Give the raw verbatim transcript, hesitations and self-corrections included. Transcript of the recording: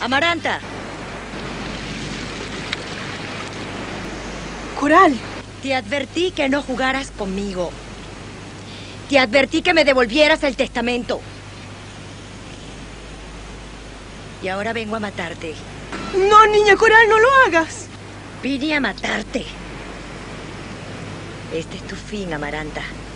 Amaranta. Coral. Te advertí que no jugaras conmigo. Te advertí que me devolvieras el testamento. Y ahora vengo a matarte. No, niña Coral, no lo hagas. Vine a matarte. Este es tu fin, Amaranta.